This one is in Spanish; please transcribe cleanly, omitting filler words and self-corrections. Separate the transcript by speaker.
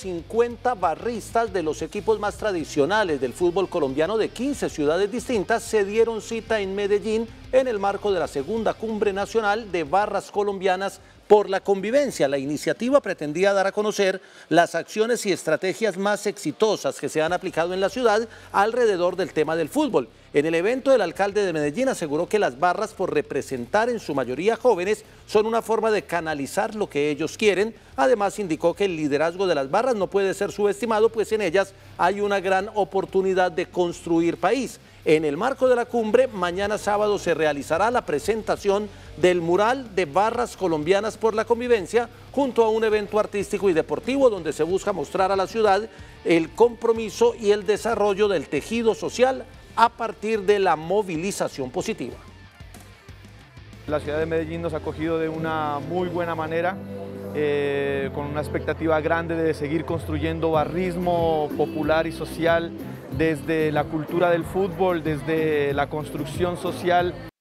Speaker 1: 50 barristas de los equipos más tradicionales del fútbol colombiano de 15 ciudades distintas se dieron cita en Medellín en el marco de la segunda Cumbre Nacional de Barras Colombianas por la Convivencia. La iniciativa pretendía dar a conocer las acciones y estrategias más exitosas que se han aplicado en la ciudad alrededor del tema del fútbol. En el evento, el alcalde de Medellín aseguró que las barras, por representar en su mayoría jóvenes, son una forma de canalizar lo que ellos quieren. Además, indicó que el liderazgo de las barras no puede ser subestimado, pues en ellas hay una gran oportunidad de construir país. En el marco de la cumbre, mañana sábado se realizará la presentación del mural de Barras Colombianas por la Convivencia, junto a un evento artístico y deportivo donde se busca mostrar a la ciudad el compromiso y el desarrollo del tejido social a partir de la movilización positiva.
Speaker 2: La ciudad de Medellín nos ha acogido de una muy buena manera, con una expectativa grande de seguir construyendo barrismo popular y social desde la cultura del fútbol, desde la construcción social.